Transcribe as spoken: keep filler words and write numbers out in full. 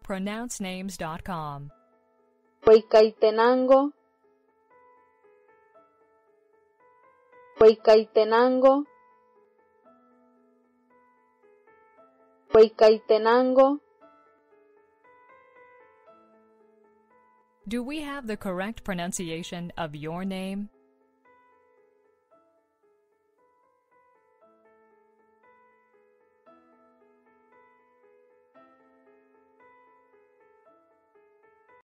pronounce names dot com. Hueycaitenango, Hueycaitenango, Hueycaitenango. Do we have the correct pronunciation of your name?